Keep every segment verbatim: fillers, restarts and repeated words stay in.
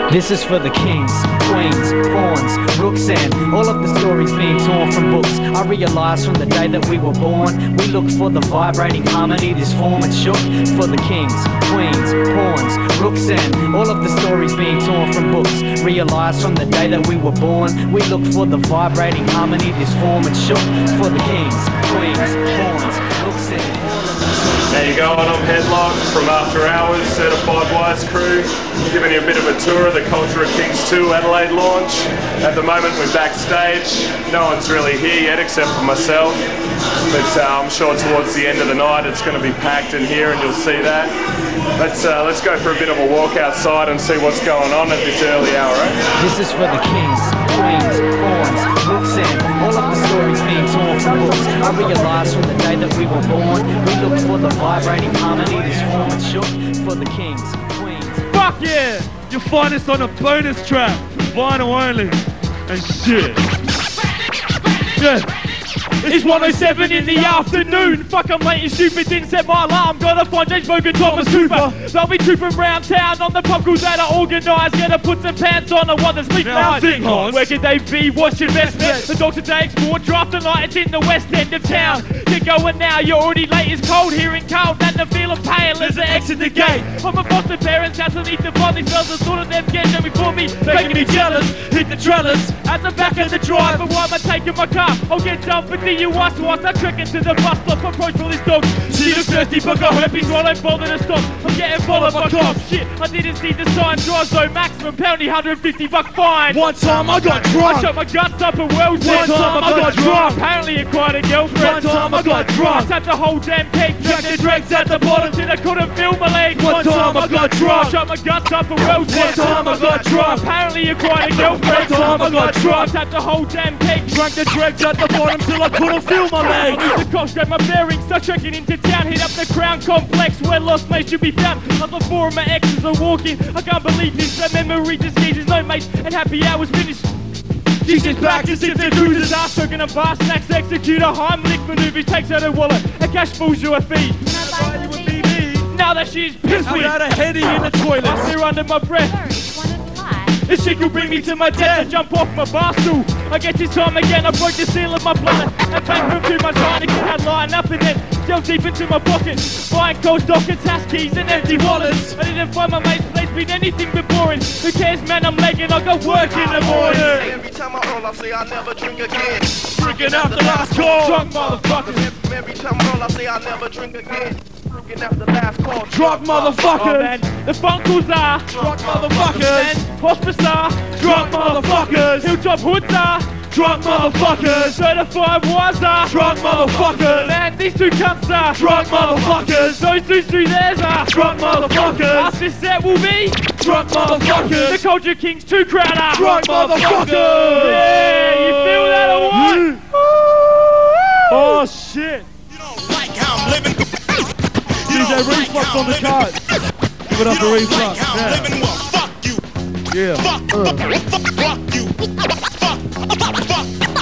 This is for the kings, queens, pawns, rooks, and all of the stories being torn from books. I realized from the day that we were born, we look for the vibrating harmony, this form and shook. For the kings, queens, pawns, rooks, and all of the stories being torn from books. Realized from the day that we were born, we look for the vibrating harmony, this form and shook. For the kings, queens, pawns, rooks, and How you going? I'm Headlock from After Hours, Certified Wise Crew. Giving you a bit of a tour of the Culture of Kings two Adelaide launch. At the moment we're backstage. No one's really here yet except for myself. But uh, I'm sure towards the end of the night it's going to be packed in here and you'll see that. Let's, uh, let's go for a bit of a walk outside and see what's going on at this early hour, eh? This is for the kings, queens, pawns, rooks, and all of the stories being torn from books. I realized from the day that we were born, we look for the vibrating harmony, this form and shook. For the kings, queens. Fuck yeah! You'll find us on a bonus track, vinyl only, and shit. Yeah. It's one oh seven in the afternoon. Fuck, I'm late and stupid, didn't set my alarm. Gotta find James Bogan, Thomas Cooper. They'll be trooping round town on the pub calls that are organised. Gonna put some pants on and want to sleep now. Where could they be? What's your best bet? The Doctor takes more draft tonight. It's in the west end of town. You're going now, you're already late. It's cold here in cold and the feeling pale as I exit the gate. I'm a foster parents, house, I need to find these fellas. I thought of them getting them before me, making me jealous. Hit the trellis at the back of the drive. But why am I taking my car? I'll get done for D U I, so I start trekking to the bus stop. Approach for this dog. She looks thirsty but got herpes, so I don't bother to stop. I'm getting followed by cops. Shit, I didn't see the sign. Drive so maximum penalty, one hundred fifty buck fine. One time I got drunk. I shot my guts up at Wells. One time I got drunk. Apparently acquired a girlfriend. One time I got drunk. I tapped the whole damn cake. Drank the drinks at the bottom till I couldn't feel my legs. One time I got drunk. I shot my guts up at Wells. One time I got drunk. Apparently acquired a girlfriend. One time I got drunk. I tapped the whole damn cake. Drank the dregs at the bottom till I couldn't feel my legs. I moved the cops, grabbed my bearings, start trekking into town. Hit up the Crown Complex where lost mates should be found. Other four of my exes are walking. I can't believe this. That memory just needs no mates and happy hours finished. She's just back as if the cruiser's ass, stroking a bar, snacks, execute a Heimlich maneuver, takes out her wallet, and cash falls to her feet. Now that she's pissed me, I had a heady in the toilet. I see her under my breath. This shit could bring me to my death. I jump off my bar stool. I get this time again. I broke the seal of my planet. I came from too much trying to get that line up and then delve deep into my pocket. Buying cold dockets, hash keys and empty wallets. I didn't find my mate's place being anything but boring. Who cares, man? I'm legging. I got work in the morning. Every time I roll, I say I'll never drink again. Drinking out the last call. Drunk motherfuckers. Every time I roll, I say I'll never drink again. Drinking out the last call. Drunk Oh, motherfuckers. man. The Funkoars are Drunk motherfuckers. and Hospice are Drunk motherfuckers. Hilltop hoods are Drunk motherfuckers. certified wise are Drunk motherfuckers. Man, these two cunts are Drunk motherfuckers. Those two through theirs are Drunk motherfuckers. After this set will be Drunk the motherfuckers. Culture Kings two crowd are Drunk motherfuckers. Yeah, you feel that or what? Oh shit. You don't like how I'm living. D J Reflux on the card. Give it up for Reflux. Like how I'm Yeah. living. Well, fuck you. Yeah. Fuck, Uh. fuck, fuck, fuck you. Fuck, fuck, fuck.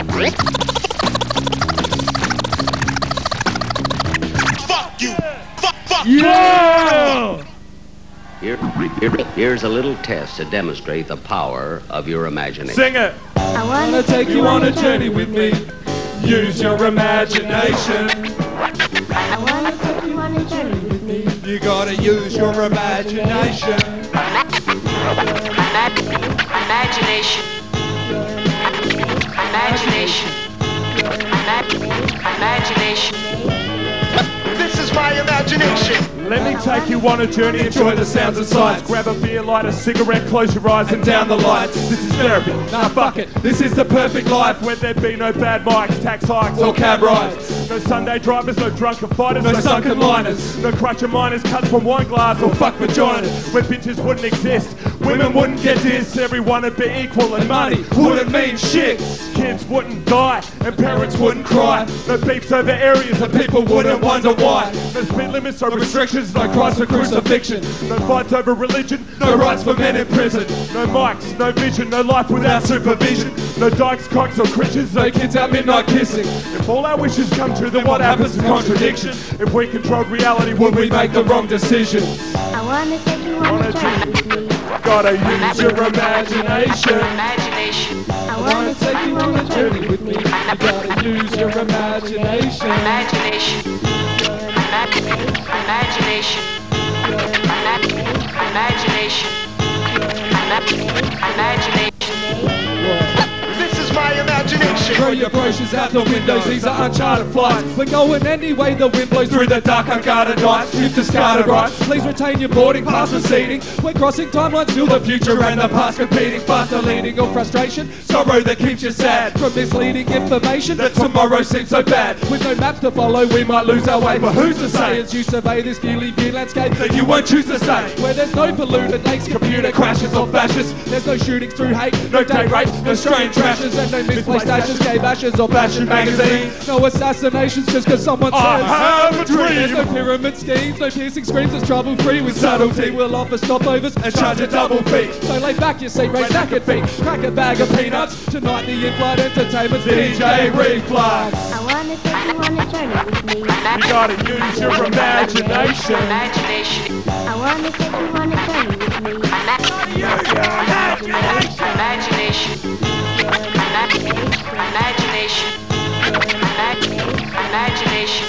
Fuck you. Fuck, fuck. Yeah. Here, here, here's a little test to demonstrate the power of your imagination. Sing it. I Wanna take you on a journey with me. Use your imagination. I wanna take you on a journey with me. You gotta use your imagination. Imagination. Imagination. Imagination. This is my imagination. Let me take you on a journey, enjoy the sounds and sights. Grab a beer, light a cigarette, close your eyes and down the lights. This is therapy, nah fuck it. This is the perfect life where there be no bad mics, tax hikes or cab rides. No Sunday drivers, no drunken fighters, no sunken liners. No crutcher miners, cuts from wine glass or fuck vaginas. Where bitches wouldn't exist, women wouldn't get this. Everyone would be equal and money wouldn't mean shit. Kids wouldn't die and parents wouldn't cry. No beefs over areas and people wouldn't wonder why. No speed limits, no restrictions, no Christ for crucifixion. No fights over religion, no rights for men in prison. No mics, no vision, no life without supervision. No dykes, cocks or creatures, no kids at midnight kissing. If all our wishes come true, then what happens to contradiction? If we controlled reality, would we make the wrong decisions? I wanna take you on a journey with me. gotta use your imagination. Imagination. I wanna take you on a journey with me. You gotta use your imagination. Imagination. Imagination. Imagination. Imagination. This is my imagination. Throw your brochures out the windows, these are uncharted flights. We're going any way the wind blows through the dark unguarded nights. You've discarded rights, please retain your boarding pass receding. We're crossing timelines, feel the future and the past competing. Faster leading or frustration, sorrow that keeps you sad. From misleading information that tomorrow seems so bad. With no maps to follow, we might lose our way. But who's to say as you survey this newly viewed landscape that you won't choose to stay? Where there's no polluted lakes, computer crashes or fashists. There's no shootings through hate, no day rapes, no strange rashes, and no misplaced ashes, gay bashes or fashion magazines. No assassinations just cause someone says I have a dream. There's no pyramid schemes, no piercing screams, it's trouble free with subtlety. We'll offer stopovers and charge a double fee. So lay back your seat, raise knackered feet, crack a bag of peanuts. Tonight the in-flight entertainment's D J Reflux. I wanna take you on a journey with me. You gotta use your imagination. Imagination. I wanna take you on a journey with me. Imagination. Imagination. Imagination.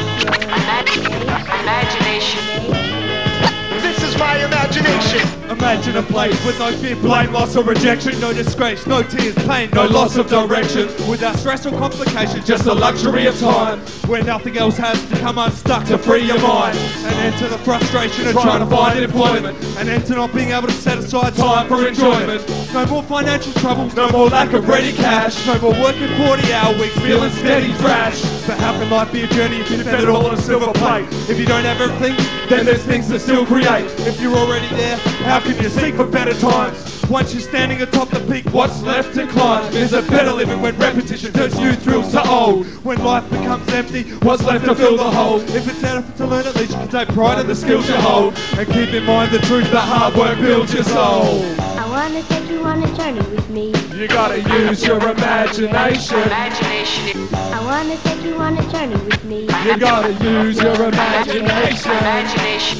Imagination. This is my imagination. Imagine a place with no fear, blame, loss or rejection. No disgrace, no tears, pain, no loss of direction. Without stress or complication, just the luxury of time. Where nothing else has to come unstuck to free your mind. An end to the frustration of trying to find employment. An end to not being able to set aside time for enjoyment. No more financial trouble, no more lack of ready cash. No more working forty hour weeks, feeling steady trash. But how can life be a journey if you fed it all on a silver plate? If you don't have everything, then there's things to still create. If you're already there, how can you seek for better times? Once you're standing atop the peak, what's left to climb? There's a better living when repetition turns new thrills to old. When life becomes empty, what's left to fill the hole? If it's an effort to learn, at least you can take pride in the skills you hold. And keep in mind the truth that hard work builds your soul. I wanna take you on a journey with me. You gotta use your imagination. Imagination. I wanna take you on a journey with me. You gotta use your imagination. Imagination.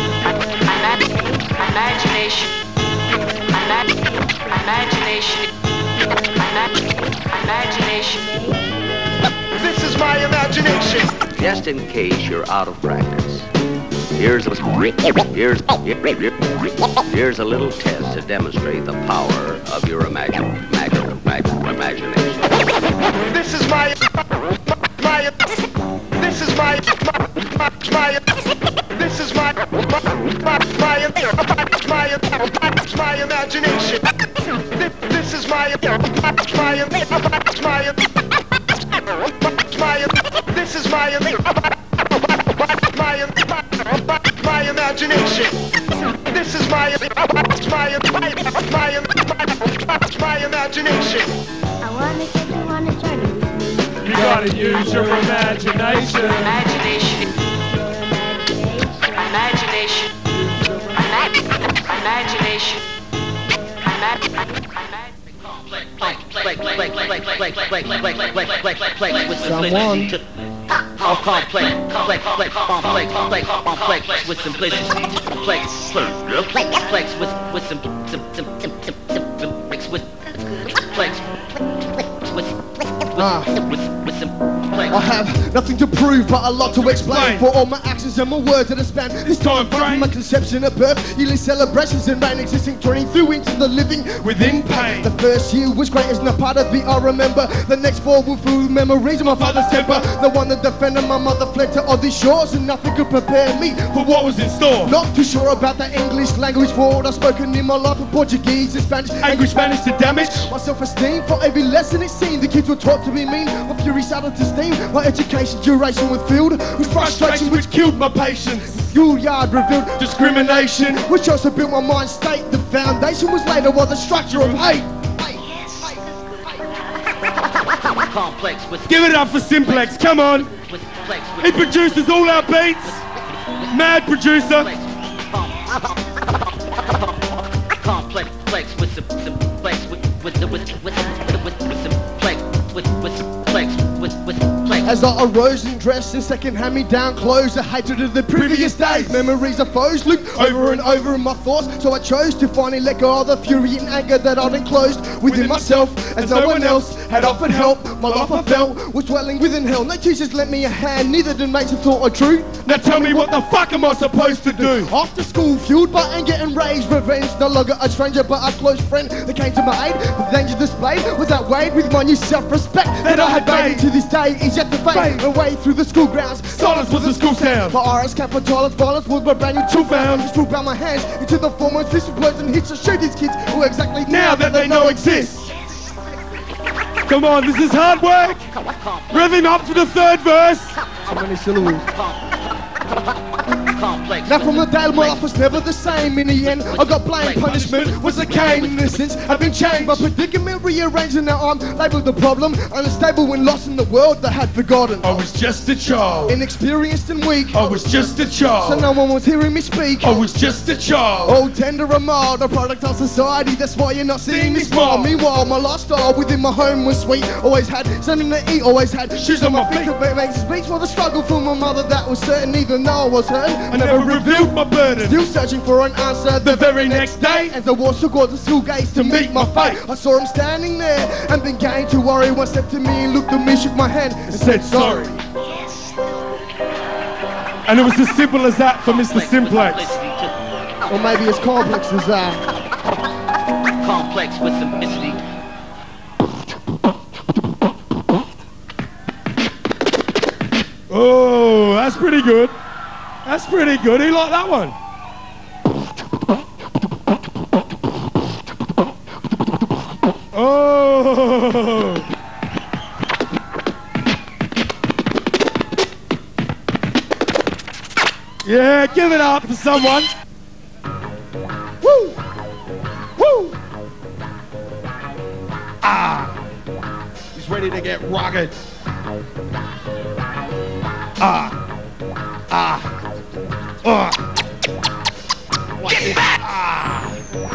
Imagination. Imagination. Imagination. This is my imagination. Just in case you're out of practice, here's a, here's, here's a little test to demonstrate the power of your imagine, imagine, imagine, imagination. This is my my this is my my my this is my my my my my imagination. This is my my my my this is my my my imagination. This is my my my my imagination. I wanna take you on a journey with me. You gotta use your imagination. Imagination. Imagination. Imagination. Someone. All complex, complex, complex, complex, complex, complex with simplicity, complex, complex with with some some some some some complex with complex with with with with some complex. I have nothing to prove but a lot to explain for all my actions and my words that have spanned this time frame. My conception of birth, yearly celebrations and reign existing, turning through into the living within pain. The first year was great as no part of it I remember. The next four were full memories of my father's temper. The one that defended my mother fled to other shores, and nothing could prepare me for what was in store. Not too sure about the English language for what I've spoken in my life, of Portuguese and Spanish, angry Spanish to damage my self-esteem. For every lesson it seemed the kids were taught to be mean. My fury started to steam. My education duration was filled with frustration, which killed my patience. Schoolyard revealed discrimination, which also built my mind state. The foundation was laid while the structure of hate. Complex with Give it up for Simplex, come on! with complex He produces all our beats! Mad producer! complex complex with some some complex with with with with with with some complex with with complex with with complex. As I arose and dressed in second hand-me-down clothes, the hatred of the previous days, memories of foes looped over and over in my thoughts. So I chose to finally let go of the fury and anger that I'd enclosed within myself, as no one else had offered help. My life I felt was dwelling within hell. No teachers lent me a hand, neither did mates who thought I true. Now tell me what the fuck am I supposed to do? After school, fueled by anger and rage, revenge, no longer a stranger but a close friend that came to my aid. The danger displayed was outweighed with my new self-respect that I had made. To this day is yet to fade away through the school grounds. Silence was the school sound. My iris cap for toilets, violence was my brand new tool found. Just to bound my hands into the foremost vicious words and hits to shoot these kids who exactly now that they know exist. Come on, this is hard work. Rev him up for the third verse. So many syllables. Now from the day my life was never the same. In the end, I got blamed. Punishment was a cane. Innocence had been changed. My predicament rearranged, and now I'm labelled the problem. Unstable when lost in the world that had forgotten. I was just a child. Inexperienced and weak. I was just a child. So no one was hearing me speak. I was just a child. Oh, tender and mild, a product of society. That's why you're not seeing me smile. Meanwhile, my lifestyle within my home was sweet. Always had something to eat. Always had shoes on my feet. It makes speech for the struggle for my mother. That was certain. Even though I was hurt, I never revealed my burden. Still searching for an answer the very next day. As I walked towards the school gates to meet my fate, I saw him standing there and began to worry. One step to me, looked at me, shook my hand and said sorry. And it was as simple as that for Mister Simplex. Or maybe as complex as that. Complex with simplicity. Oh, that's pretty good. That's pretty good. He liked that one. Oh. Yeah, give it up for someone. Woo! Woo! Ah. He's ready to get rugged. Ah. Ah. Uh. Get back! Ah.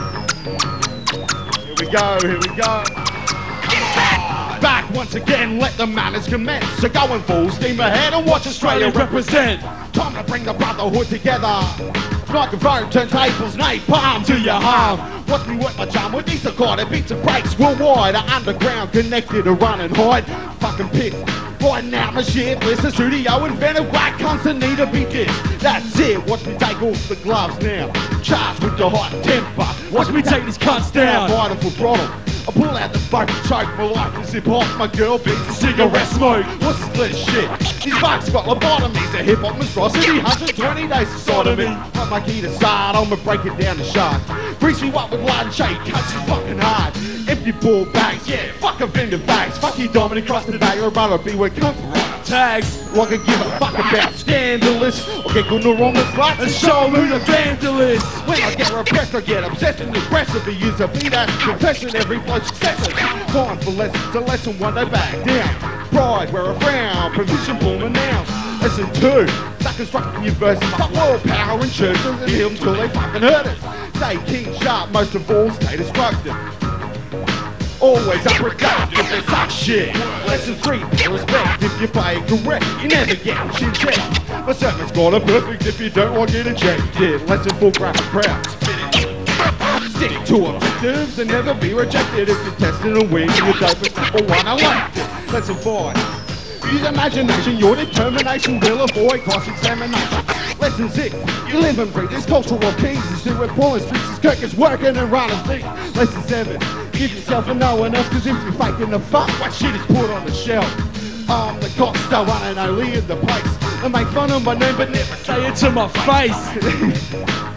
Here we go, here we go. Get back! Back once again, let the manners commence. So go and full steam ahead and watch Australia represent. Time to bring the brotherhood together. Microphone, turntables, napalm to your harm. Watch me work my charm with these accordion beats and breaks worldwide. Are underground, connected to run and hide. Fucking pick. Right now my shit, listen, studio invented whack cunts that need to be dissed. That's it, watch me take off the gloves now. Charged with the hot temper. Watch me take these cunts down. Vital for throttle. I pull out the fucking choke, my life is hip hop, my girl beats a cigarette smoke. What's this shit? These fucks got lobotomies, a hip hop monstrosity, one hundred twenty days of sodomy. Like my key to start, I'ma break it down to shark. Grease me up with lard and shake, cuts you fucking hard. Empty ball bags, yeah, fuck a vendor bags. Fuck you Dominic cross the day, or rather be where come from. Tags, like I give a fuck about scandalous. Or get good or wrong with sluts and show 'em who the vandalist. When I get repressed, I get obsessed and aggressive. I use a beat as confession, every flow successive. Time for lessons, a lesson one day back down. Pride, wear a frown, provision, boom and now. Lesson two, suckers rock from your verses. Fuck world power and churches and heal them till they fucking hurt us. Stay king sharp, most of all stay destructive. Always unproductive, they suck shit. Lesson three, pay respect. If you play it correct, you never get shit checked. My sermon's got a perfect if you don't want it to check. Yeah, lesson four, graphic proud. Stick to objectives and never be rejected. If you're testing a wing, you don't for one elected. Lesson five, use imagination, your determination will avoid cross-examination. Lesson six, you live and breathe this cultural keys. You see where Paul streets is Kirk is working and running things. Lesson seven, give yourself and no one else, cause if you're faking the fuck, what shit is put on the shelf. I'm the cock star, one and only in the place. I make fun of my name but never say it to my face.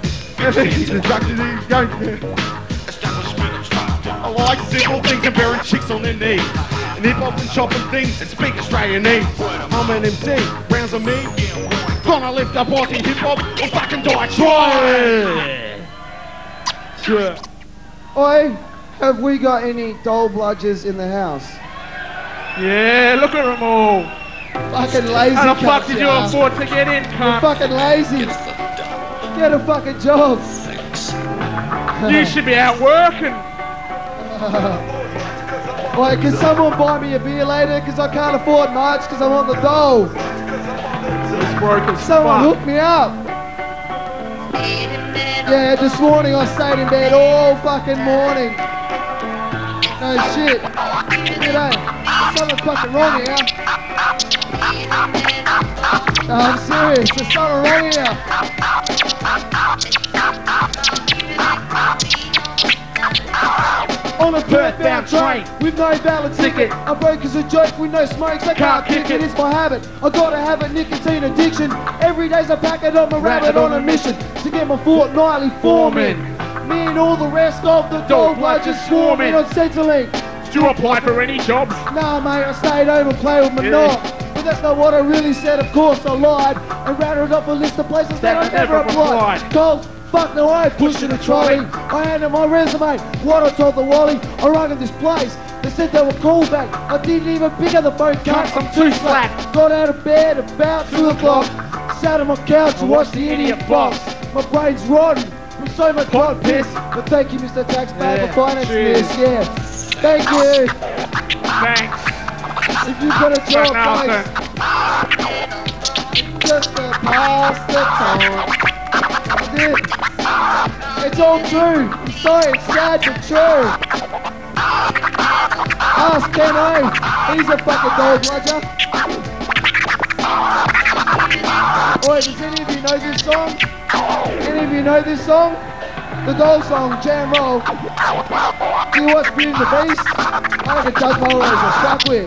I like simple things and bearing chicks on their knees. And hip-hop and chopping things that speak Australianese. I'm an M C, rounds on me. Gonna lift up Aussie hip-hop or fucking die trying. Sure. Oi, have we got any doll bludgers in the house? Yeah, look at them all. Fucking lazy. How the fuck did you yeah. afford to get in, You're cunt? fucking lazy. Get a fucking job. You should be out working. Wait, can someone buy me a beer later? Because I can't afford nights because I'm on the dole. It's broke as Someone fuck. hook me up. Yeah, this morning I stayed in bed all fucking morning. No shit. G'day. There's something fucking wrong here. No, I'm serious. There's something wrong here. On a Perth-bound train with no valid ticket. I broke as a joke with no smokes. I can't kick it. It's my habit. I gotta have a nicotine addiction. Every day's a packet of my rabbit on a mission to get my fortnightly form in. Me and all the rest of the dog blood just swarming on Centrelink. Did you apply for any jobs? Nah, mate, I stayed home and played with my Yeah. knob. But that's not what I really said. Of course, I lied and rattled off a list of places that, That I never never applied. applied. Cold. Fuck no, I ain't pushing a trolley. I handed my resume, what I told the Wally. I rang at this place, they said they were called back. I didn't even pick up the phone, cunt, I'm too slack. Got out of bed about two o'clock, sat on my couch and watched the idiot box. My brain's rotten from so much blood piss. But thank you, Mister Taxpayer, Yeah, for financing cheers. this, yeah. Thank you. Thanks. If you've got a job, But mate, just to pass the time. That's it. It's all true. I'm sorry, it's sad but true. Ask Ken O. He's a fucking dog bludger. Oi, does any of you know this song? Any of you know this song? The Dole song, Jam Roll. Do you watch Beauty and the Beast? I like a Doug Holrose or stuck with.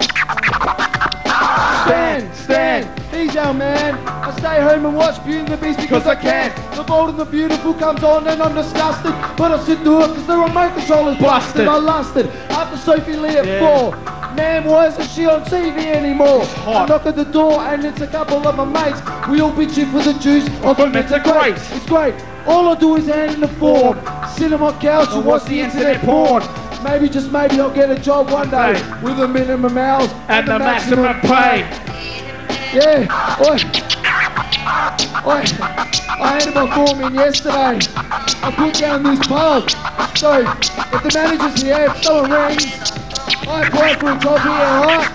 Stan, Stan, he's our man. I stay home and watch Beauty and the Beast because I can. The Bold and the Beautiful comes on and I'm disgusted, but I still do it because the remote controller's busted. I lusted after Sophie Lee at Yeah. four. Man, why isn't she on T V anymore? It's hot. I knock at the door and it's a couple of my mates. We all bitch in for the juice of a mental grace. It's great. All I do is hand in the form, sit on my couch and watch the internet porn. Maybe, just maybe, I'll get a job one day with a minimum hours And the maximum pay. Yeah, oi. Oi. I handed my form in yesterday. I put down this pub. So, if the manager's here, if someone rings, I apply for a job here, alright?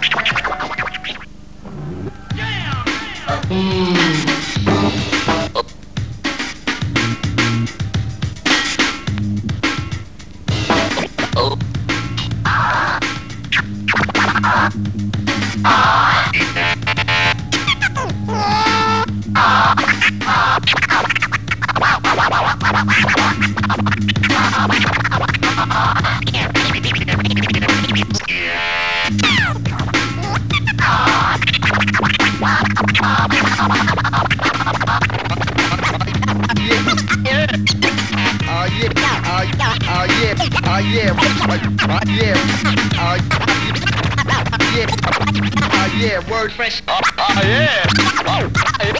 Word fresh. Oh, oh yeah. Oh,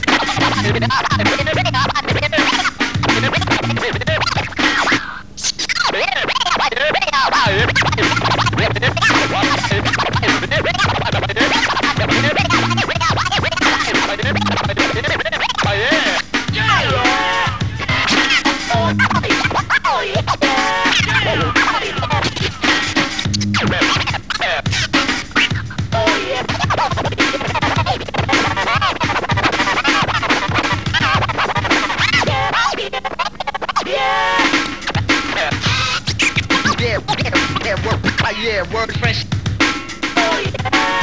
yeah, word fresh. Oh yeah.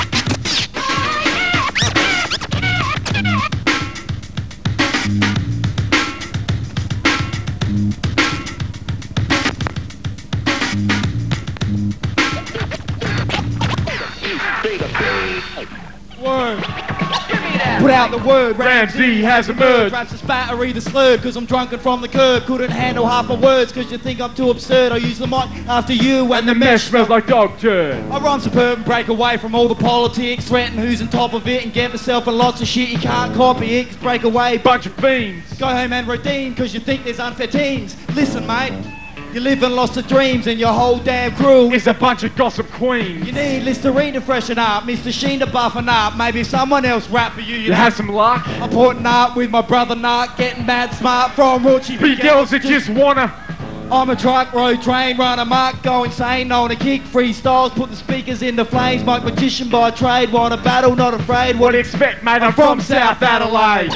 Word. Put out the word, Ramsey has emerged. Raps his battery the slurred, cause I'm drunken from the curb. Couldn't handle half my words, cause you think I'm too absurd. I use the mic after you and the mesh Smells like dog turd. I run superb and break away from all the politics. Threaten who's on top of it and get myself in lots of shit. You can't copy it, 'cause break away. Bunch of fiends. Go home and redeem, cause you think there's unfair teams. Listen mate, you live and lost of dreams and your whole damn crew It's a bunch of gossip queens. You need Listerine to freshen up, Mister Sheen to buffen up. Maybe if someone else rap for you, You have some luck. I'm putting up with my brother Nark, getting mad smart from Roachie. Big girls that just wanna I'm a truck, road, train runner, mark, go insane, known to kick, freestyles, put the speakers in the flames, Mike magician by trade, want a battle, not afraid, what do you expect, mate, I'm from South Adelaide.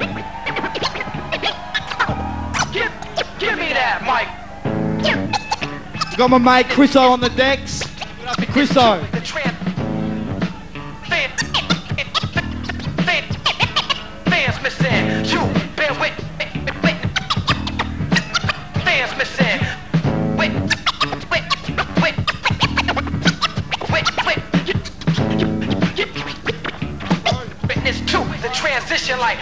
Give, give me that, Mike. Got my mate Chriso on the decks, good up to Chriso. The tramp. Fan, fan, fans missing, you bear with, wait, fans missing, wait, wait, wait, wait, wait, witness to the transition like,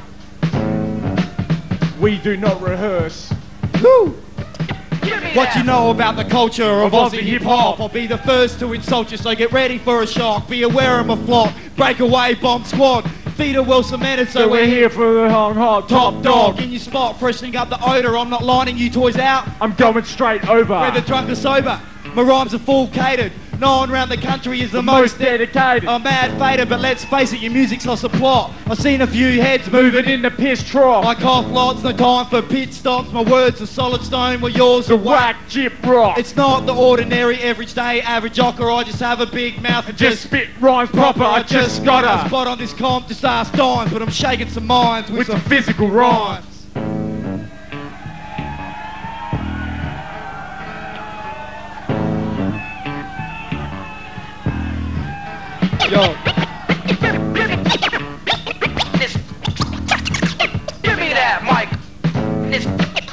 We do not rehearse. Woo! give me What that. you know about the culture of Of Aussie Aussie hip-hop? I'll be the first to insult you, so get ready for a shock. Be aware of my flock, breakaway bomb squad. Feet are well cemented, so, So we're here for the hard, hard top dog. In your spot, freshening up the odour. I'm not lining you toys out, I'm going straight over. whether drunk or sober. My rhymes are full catered. No one around the country is the, the most most dedicated. I'm mad fader, but let's face it, your music's lost a plot. I've seen a few heads moving in. in the piss trough. I cough lots, no time for pit stops. My words are solid stone, while yours the are whack. whack chip rock. It's not the ordinary, average day, average jocker. I just have a big mouth and just just spit rhymes proper. I just got a a spot on this comp, just ask dimes, but I'm shaking some minds with, with some some physical rhymes. Yo. This, give me that, Mike. This,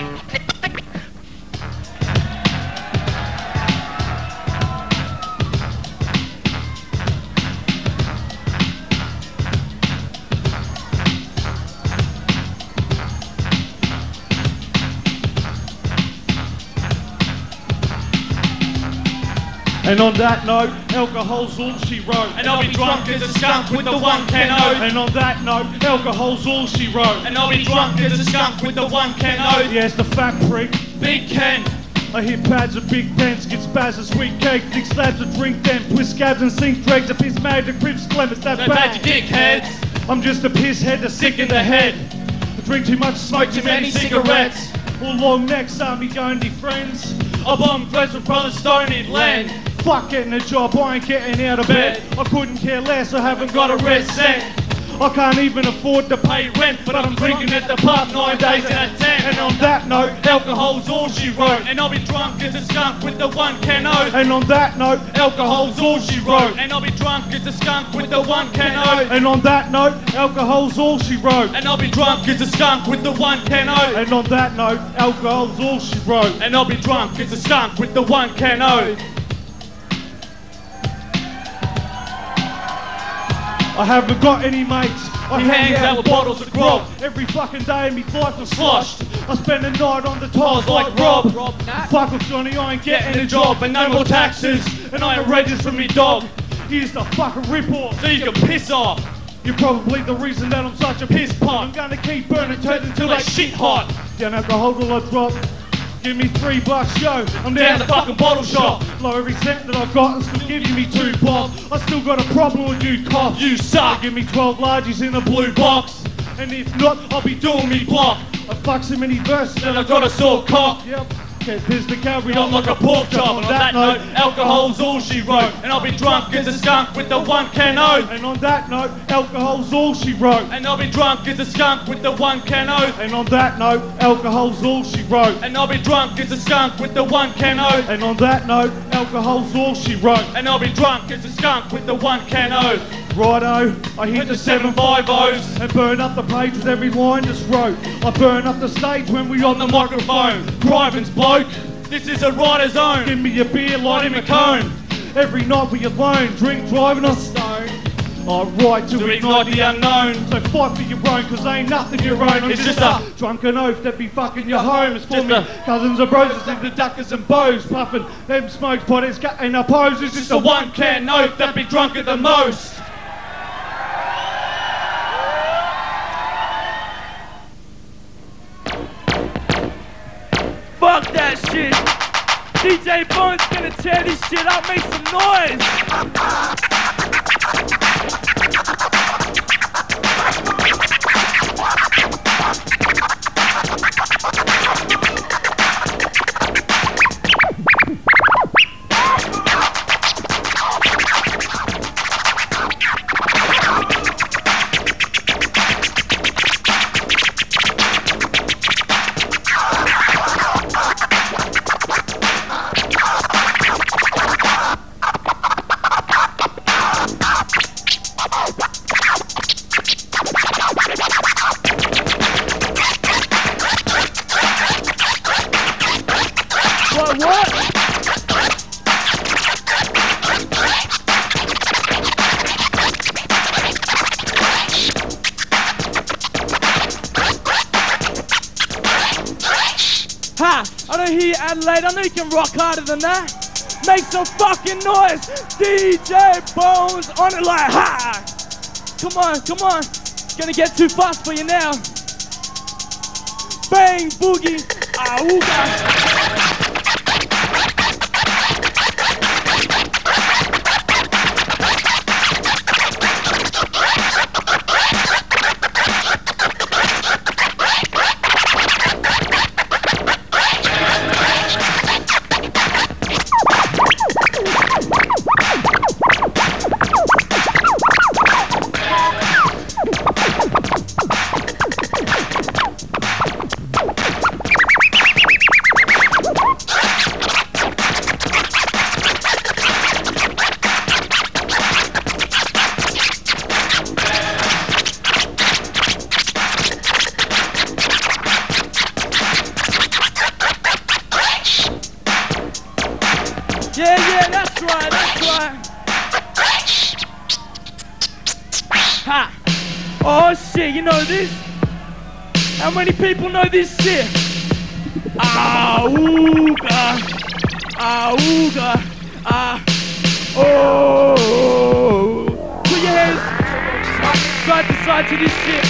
And on that note, alcohol's all she wrote. And I'll be drunk as a skunk with the one can O. And on that note, alcohol's all she wrote. And I'll be drunk as a skunk with the one can O. Yes, the fat prick. Big Ken. I hit pads of big dents, get spaz of sweet cake, thick slabs of drink them, twist scabs and sink dregs, a piss mad to cribs, clements, that They've bad. had your dickheads. I'm just a piss head that's sick in the head. I drink too much, smoke too many cigarettes. All long necks, army going to friends. I bomb threats with Brother Stone in land. Fuck getting a job, I ain't getting out of bed. I couldn't care less, I haven't got a red cent. I can't even afford to pay rent, But I'm drinking at the pub nine days out of ten. And on that note, Alcohol's all she wrote. And I'll be drunk as a skunk with the one can O. and on that note, Alcohol's all she wrote. And I'll be drunk as a skunk with the one can O. and on that note, alcohol's all she wrote. And I'll be drunk as a skunk with the one can O. And on that note, alcohol's all she wrote. And I'll be drunk as a skunk with the one can O. I haven't got any mates. I He hangs out with bottles of grog. every fucking day and me life was Sloshed. sloshed. I spend the night on the Tiles tiles like Rob. Fuck off Johnny, I ain't getting Getting a job and no more taxes. And I ain't registered me dog. Here's the fucking rip-off. So you can piss off. You're probably the reason that I'm such a piss pot. I'm pot. gonna keep burning turds until Till they they shit hot. Down alcohol till I drop. Give me three bucks, yo. I'm Down the fucking bottle shop. Blow every cent that I've got and still giving me two bob. I still got a problem with you cops. You suck. Give me twelve largies in a blue Blue box. and if not, I'll be doing me block. I fuck so many verses And I got a sore cock. Yep. Get pissed to carry Not on like a pork chop. And on that note, alcohol's all she wrote. And I'll be drunk as a skunk with the one can O. And on that note, alcohol's all she wrote. And I'll be drunk as a skunk with the one can O. And on that note, alcohol's all she wrote. And I'll be drunk as a skunk with the one can O. And on that note, alcohol's all she wrote. And I'll be drunk as a skunk with the one can O. Righto, I hit the seven five ohs and burn up the page with every line just wrote. I burn up the stage when we on the microphone. Driving's bloke. This is a rider's own. Give me a beer, light him a cone. Every night we alone, drink, driving on stone. I write to To ignite ignite the unknown. So fight for your own, cause ain't nothing your own. I'm It's just, just a, a- drunken oath that be fucking your home. It's for Just me a- cousins and bros, it's the duckers and bows. Puffing them smokes, potties, cutting our pose. It's just The a one can note that be drunk at the most. fuck that shit. D J Bone's gonna tear this shit up, make some noise. What? Ha! I don't hear you, Adelaide. I know you can rock harder than that. Make some fucking noise. D J Bones on it like ha! Come on, come on. It's gonna get too fast for you now. Bang, boogie. Auga. Yeah, yeah, that's right, that's right. Ha! Oh shit, you know this? How many people know this shit? Auga! Auga! Ah! Oh! Put your hands side to side to this shit.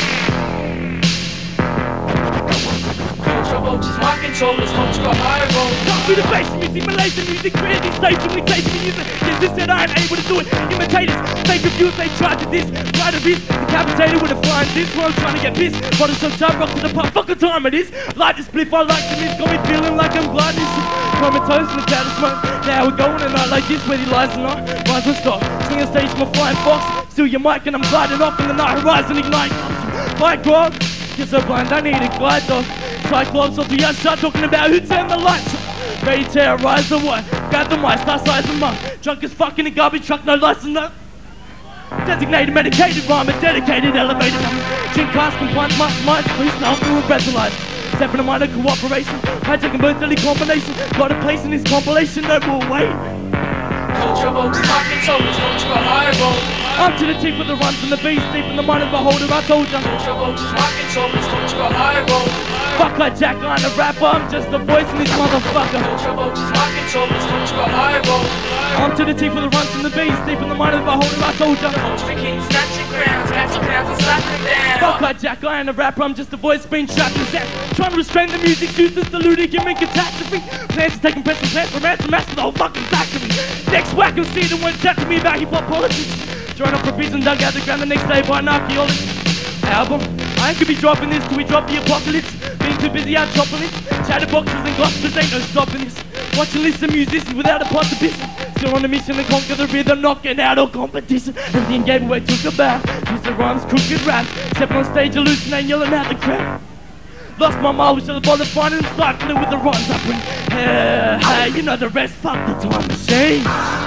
Just my controllers, hope you got higher roll. Talk through the bass, music, Malaysian music, create these states, and we take the music. Yes, this said I am able to do it. Imitators, fake reviews, they try to this. Try to this, decapitated with a flying this. While I'm trying to get pissed. Bottom some time, rock to the pop, fuck what time it is. Light this spliff, I like the miss. Got me feeling like I'm gliding this shit. Comatose in the cloud of smoke. Now we're going a night like this, where the lies and not rise and stop. Sing a stage, my flying fox. Steal your mic, and I'm gliding off in the night horizon, ignite. Fight grog, get so blind, I need a glide dog. Cyclops off the outside talking about who turned the lights. Ready to terrorize the what? Grab the mic, start sizing them up. Drunk as fuck in a garbage truck, no license, no. Designated, medicated, rhymer, dedicated, elevated. Drink cast, compliance, masterminds, police, now through a breathalyze. Step in a minor cooperation. Hijacking both deadly combination. Got a place in this compilation, no more wait. Culture votes, my controllers, hope you got higher roll. Up to the teeth with the runs and the beast, deep in the mind of the beholder, I told ya. Culture votes, my controllers, hope you got higher roll. Fuck a jack, I'm a rapper, I'm just the voice in this motherfucker. Culture votes, my controllers, hope you got higher roll. Up to the teeth with the runs and the beast, deep in the mind of the beholder, I told ya. Culture king, snatching crowns, catching crowns and slapping down. Fuck a jack, I ain't a rapper, I'm just a voice being trapped in set. Trying to restrain the music, useless, deluded, giving catastrophe. Plans to take impression, plans for ransom, master the whole fucking factory. Next whack and see the one chat to me about hip hop politics. Join up for beats and dug out the ground the next day by an archaeologist. Album, I ain't gonna be dropping this till we drop the apocalypse. Being too busy out chopping it. Chatterboxes and gospels ain't no stopping this. Watching lists of musicians without a pot to piss. Still on a mission to conquer the rhythm, knocking out all competition. Everything gave away, took a bow. Use the rhymes, crooked raps. Stepping on stage, hallucinating, yelling at the crowd. Lost my mind, we should have bothered finding and cycling with the rhymes I bring. Hey, hey, you know the rest, fuck the time machine.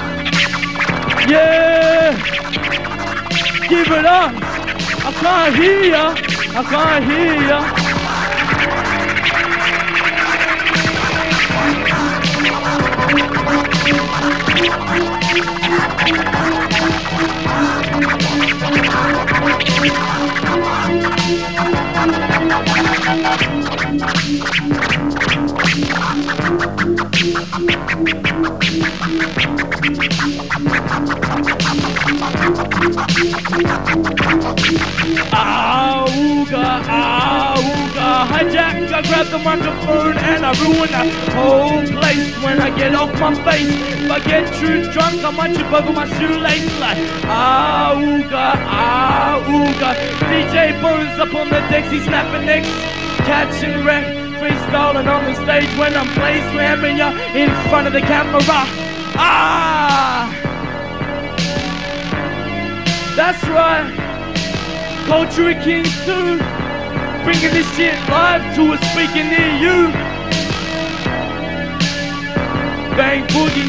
Yeah! Give it up! I can't hear ya! I can't hear ya! Auga, auga, hijack, I grab the microphone and I ruin the whole place. When I get off my face, if I get too drunk, I might trip over my shoelace like auga, auga. D J Bones up on the decks, he's snapping necks, catching wreck, freestyling on the stage when I'm play slamming ya in front of the camera. Ah, that's right. Culture Kings two, bringing this shit live to a speaker near you. Bang Boogie.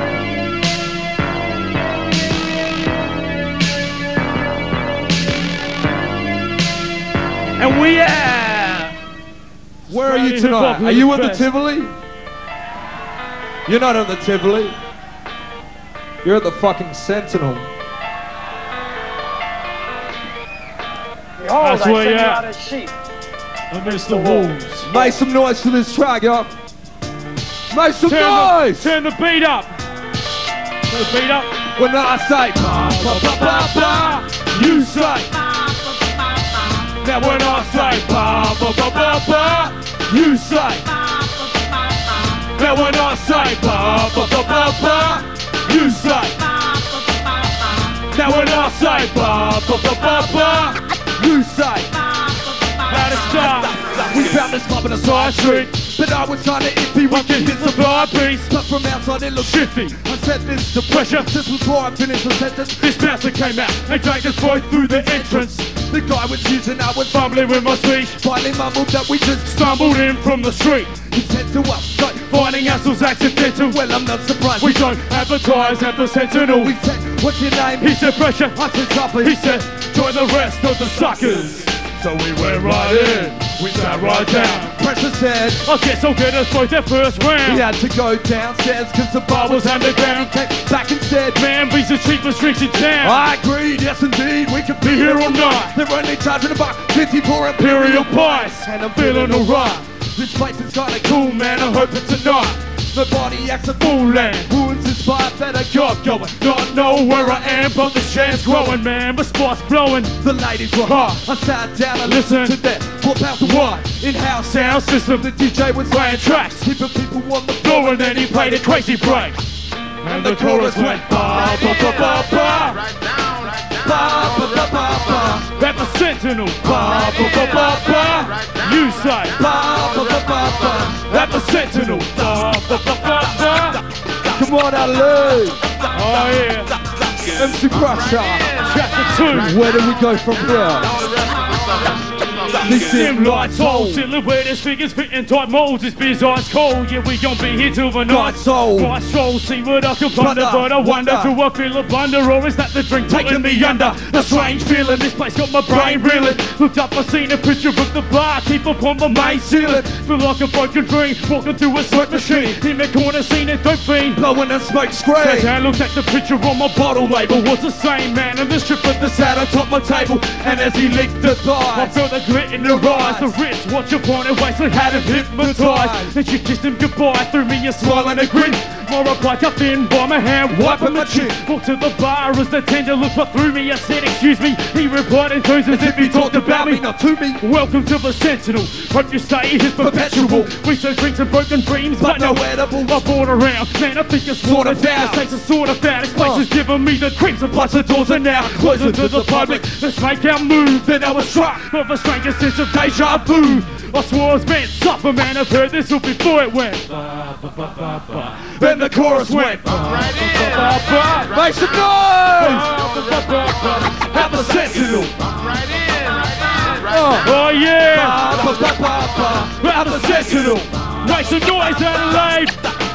And we are. Where are you tonight? Are you at the Tivoli? You're not on the Tivoli. You're at the fucking Sentinel. That's where you're at. Amidst the wolves. Make some noise for this track, yo. Make some turn noise! The, turn the beat up. Turn the beat up. When I say ba ba ba ba ba, you say. Now when I say ba ba ba ba ba, you say. Now when I say ba ba ba ba ba, you say. Now when I say ba ba ba ba ba, you say. How to start? We found this club in a side street, but I was trying to iffy. We can hit some vibe beats, but from outside it looked shifty. I said this to pressure just before I finished the sentence. This bouncer came out and dragged us both through the entrance. The guy was using, I was fumbling with my speech. Finally mumbled that we just stumbled in from the street. He said to us, like, finding us was accidental. Well, I'm not surprised. We don't advertise at the Sentinel. We said, what's your name? He said, Pressure. I said, Supper. He said, join the rest of the suckers. So we went right in, we sat right down. Pressure said, I guess I'll get us both that first round. He had to go downstairs cause the bar was underground. Came back and said, man, these are cheapest drinks in town. I agreed, yes indeed, we could be here all night. They're only charging a buck fifty for imperial pies. And I'm feeling alright. This place is kinda cool, man, I hope it's tonight. The body acts a fool and wounds inspired that I got going. Don't know where I am, but the chair's growing, man. The spot's blowing. The ladies were hot. I sat down and listened to that four pounds of wine. In-house sound system. The D J was playing tracks, keeping people on the floor, and then he played a crazy break. And the chorus went ba ba ba ba ba. Ba ba ba ba ba. At the Sentinel. Ba ba ba ba ba. You say ba ba ba ba ba. At the Sentinel. Ba ba ba ba ba. Come on, Adelaide. Oh yeah. M C Crusher. Chapter two. Where do we go from here? These dim lights hold silhouettes, figures fitting tight molds. It's biz ice cold, yeah we gon' be here till the night. Soul. My soul, see what I can plunder, but I wonder, do I feel a blunder or is that the drink taking me under? A strange feeling, this place got my brain reeling. Looked up, I seen a picture of the bar, keep up on the main ceiling. Feel like a broken dream, walking through a smoke machine. In the corner, seen a dope fiend blowing a smoke screen. Sat down, looked at the picture on my bottle label. Was the same man, and the strip of the sat on top my table. And as he licked the thighs, I felt the glit in the eyes, the wrist, watch upon it, waist, I had him hypnotized. And she kissed him goodbye, threw me a smile and a grin. More up like a thin by my hand, wiping my chin. Walked to the bar as the tender looked right through me. I said, excuse me, he replied in tones as if he talked about me, not to me. Welcome to the Sentinel, hope your stay is perpetual. We serve drinks and broken dreams, but, but no edibles. I bought around, man, I think it's sort of out. This place is sort of out, this place is giving me the creeps. And plus the doors are now closing to the public. Let's make our move, then I was struck of a stranger sense of deja vu. I swore I was meant suffer, man, I've heard this all before it went ba, ba, ba, ba, ba. Then the chorus went ba, right ba, ba, ba, ba. Make some noise! At the Sentinel. Right in, right in, right oh, oh yeah! Ba, ba, ba, ba. At the Sentinel. Make some noise, Adelaide!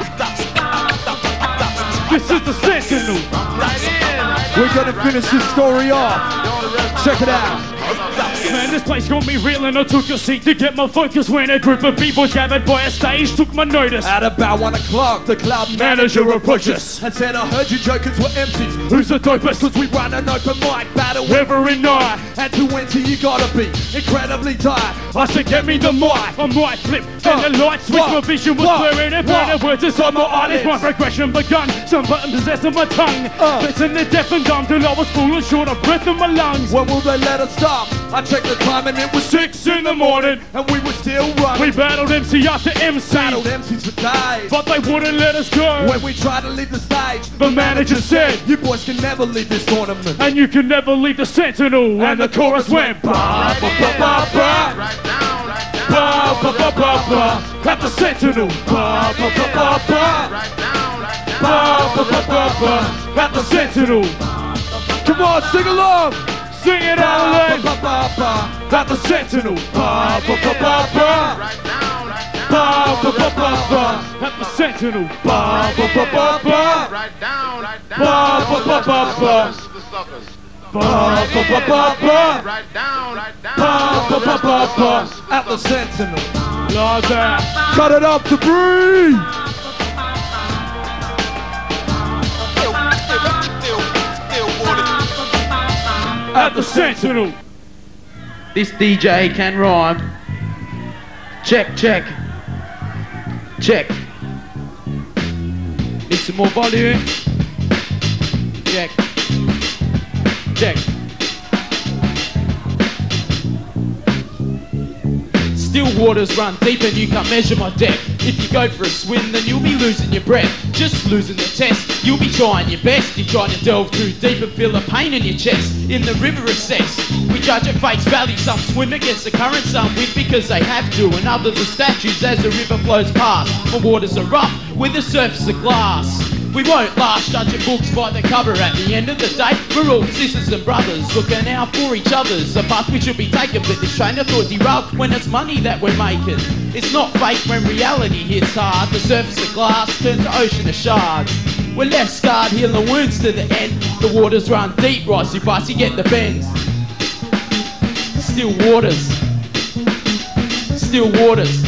This is the Sentinel. Right in, right in. We're gonna finish this story off. Check it out. Man, this place got me real and I took a seat to get my focus when a group of b-boys gathered by a stage took my notice. At about one o'clock, the club manager approached us and said, I heard you jokers were M Cs. Who's the dopest? Cause we run an open mic battle every night. And to enter you gotta be incredibly tired. I said, get me the mic. I might flip and uh, the light switch. My vision was blurring and burning words inside my eyelids. My regression begun. Some button possessing my tongue. Uh, Listen to deaf and dumb till I was falling short of breath in my lungs. When will they let us stop? I checked the time and it was six in the morning. And we were still running. We battled M C after M C. Battled M Cs for days. But they wouldn't let us go. When we tried to leave the stage, the manager said, you boys can never leave this tournament. And you can never leave the Sentinel. And, and the chorus went ba ba ba ba ba. Right down, right down. Ba ba ba ba ba. At the Sentinel. Ba ba ba ba ba. Right down, right down. Ba ba ba ba ba. At the Sentinel. Come on, sing along. Sing it out, ba, ba, ba, ba. At the Sentinel. Ba ba ba ba ba. Right down, right down. Ba ba ba ba ba. At the Sentinel. Ba ba ba ba ba. Right down, right down. Ba ba ba ba ba. Ba ba ba ba ba. Right down, right down. Ba ba ba ba ba. At the Sentinel. Like that. Cut it up to breathe. at the Sentinel. This D J can rhyme. Check, check. Check. Need some more volume. Check. Check. Still waters run deep and you can't measure my depth. If you go for a swim, then you'll be losing your breath. Just losing the test, you'll be trying your best. You're trying to delve too deep and feel a pain in your chest. In the river assess, we judge at face value. Some swim against the current, some win because they have to, and others are statues as the river flows past. The waters are rough, with the surface of glass. We won't last judging books by the cover. At the end of the day, we're all sisters and brothers, looking out for each other's. A path we should be taking, but this train of thought derailed when it's money that we're making. It's not fake when reality hits hard. The surface of glass turns to ocean of shards. We're left scarred, healing wounds to the end. The waters run deep, ricey bicey, get the bends. Still waters. Still waters.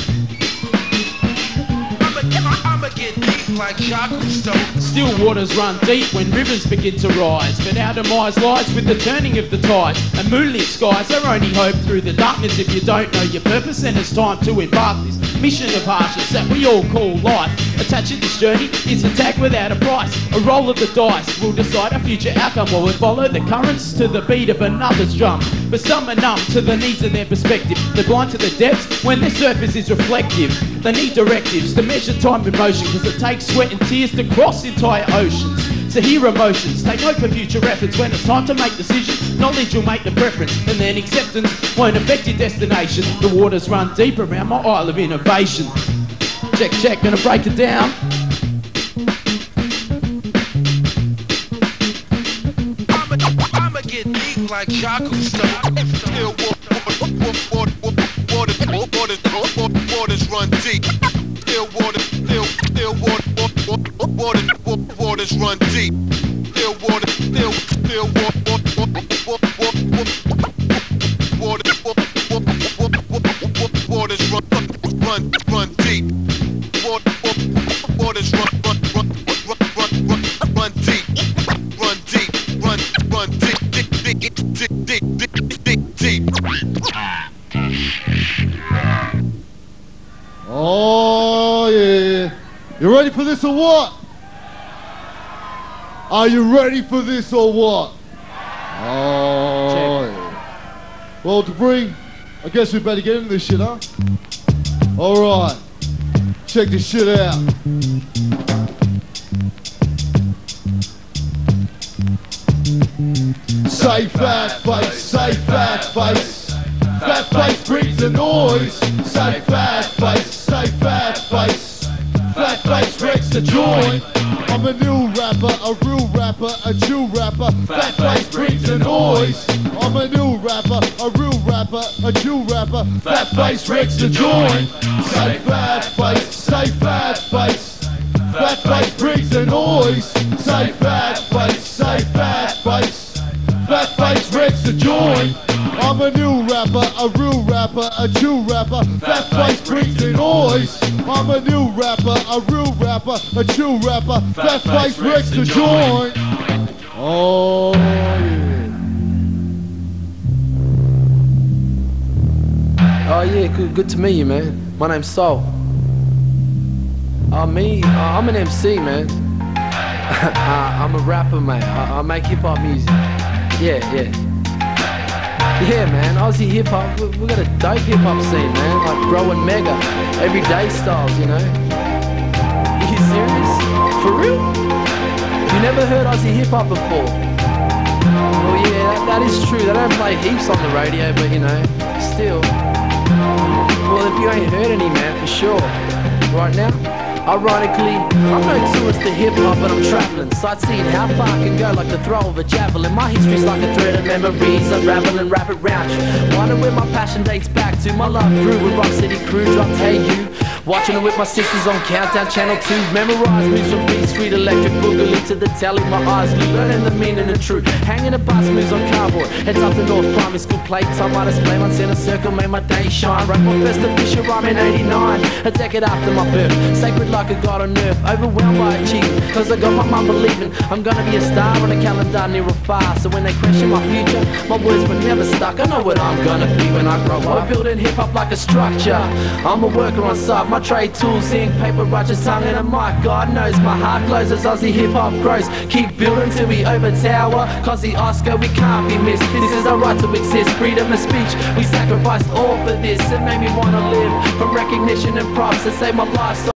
I'ma get deep like chocolate stone. Still waters run deep when rivers begin to rise. But our demise lies with the turning of the tides. And moonlit skies are only hope through the darkness. If you don't know your purpose, then it's time to embark this mission of harshness that we all call life. Attached to this journey is a tag without a price. A roll of the dice will decide our future outcome, while we follow the currents to the beat of another's drum. But some are numb to the needs of their perspective. They're blind to the depths when their surface is reflective. They need directives to measure time and motion, because it takes sweat and tears to cross entire oceans. So hear emotions, take note for future reference. When it's time to make decisions, knowledge will make the preference, and then acceptance won't affect your destination. The waters run deep around my isle of innovation. Check, check, gonna break it down. I'ma, I'ma get deep like chocolate stone. Still waters run deep. Still water, still, still water, water, waters run deep. Still water, still, still water, waters run, run, run deep. Waters run, run, run, run, run, run, run deep. Run deep, run, run deep, deep, deep, deep, deep, deep, deep. Oh yeah. You ready for this or what? Are you ready for this or what? Oh yeah. Well, Debris, I guess we better get into this shit, huh? Alright. Check this shit out. Say fat face, say fat face. Fat face brings the noise. Say fat face, say fat face. Fat face wrecks the joint. I'm a new rapper, a real rapper, a true rapper. Fat face brings the noise. I'm a new rapper, a real rapper, a true rapper. Fat face wrecks the joint. Say fat face, say fat face. Fat face brings the noise. Say fat face, say fat face. Fat face wrecks the joint. I'm a new rapper, a real rapper, a true rapper. Fat face brings the noise. I'm a new rapper, a real rapper, a true rapper. Fat face wrecks the joint. Oh yeah. Oh yeah, good, good to meet you, man. My name's Soul. Uh, me, uh, I'm an M C, man. uh, I'm a rapper, mate. I, I make hip hop music. Yeah, yeah. Yeah, man, Aussie hip hop, we, we got a dope hip hop scene, man. Like growing mega, everyday styles, you know. Are you serious? For real? You never heard Aussie hip hop before? Well, yeah, that, that is true. They don't play heaps on the radio, but you know, still. Well, if you ain't heard any, man, for sure. Right now, ironically, I'm no tourist to hip-hop, but I'm traveling, sightseeing how far I can go like the throw of a javelin. My history's like a thread of memories, unravel and wrap it round you. Wonder where my passion dates back to. My love grew with Rock City crew dropped Hey You. Watching it with my sisters on Countdown Channel two. Memorise moves from B Street Electric Boogaloo to the telly. My eyes blue, learning the meaning of truth. Hanging a bus moves on cardboard. Heads up to North Primary School playtime. I display my centre circle, made my day shine. Wrote my first official rhyme in eighty-nine, a decade after my birth. Sacred like a god on earth, overwhelmed by achievement. Cause I got my mum believing I'm gonna be a star on a calendar near or far. So when they question my future, my words were never stuck. I know what I'm gonna be when I grow up. Building hip hop like a structure. I'm a worker on site, my trade tools, ink, paper, righteous tongue and a mic. God knows my heart glows as Aussie hip hop grows. Keep building till we overtower, cause the Oscar we can't be missed. This is our right to exist, freedom of speech. We sacrificed all for this, it made me wanna live for recognition and props. It saved my life. So